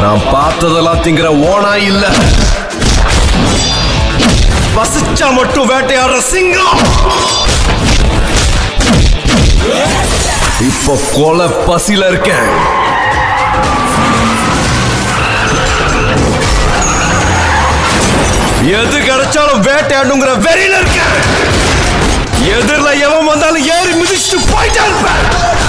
நான் பார்த்ததெல்லாம் திங்கிற ஓனா இல்ல, பசிச்சா மட்டும் வேட்டையாடுற சிங்கம். இப்போ கொலை பசியில இருக்கேன். எது கிடைச்சாலும் வேட்டையாடுங்கிற வெறியில இருக்கேன். எதிரில் எவன் வந்தாலும் ஏறி மிதிச்சுட்டு போயிட்டே இருப்பேன்.